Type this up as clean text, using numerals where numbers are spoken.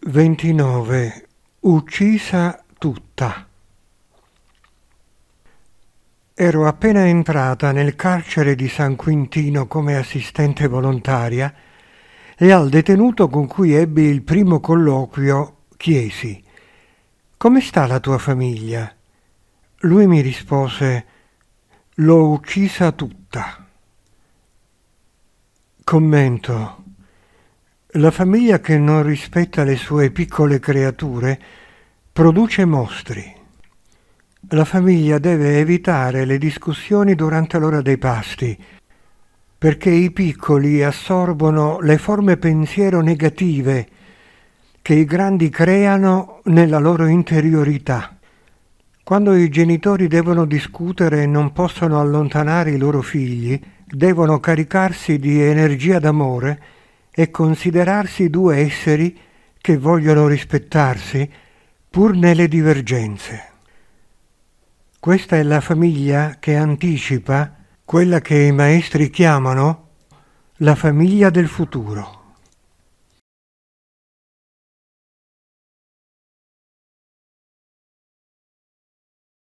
29. Uccisa tutta. Ero appena entrata nel carcere di San Quintino come assistente volontaria e al detenuto con cui ebbi il primo colloquio chiesi: «Come sta la tua famiglia?» Lui mi rispose: «L'ho uccisa tutta». Commento: la famiglia che non rispetta le sue piccole creature produce mostri. La famiglia deve evitare le discussioni durante l'ora dei pasti, perché i piccoli assorbono le forme pensiero negative che i grandi creano nella loro interiorità. Quando i genitori devono discutere e non possono allontanare i loro figli, devono caricarsi di energia d'amore e considerarsi due esseri che vogliono rispettarsi pur nelle divergenze. Questa è la famiglia che anticipa quella che i maestri chiamano la famiglia del futuro.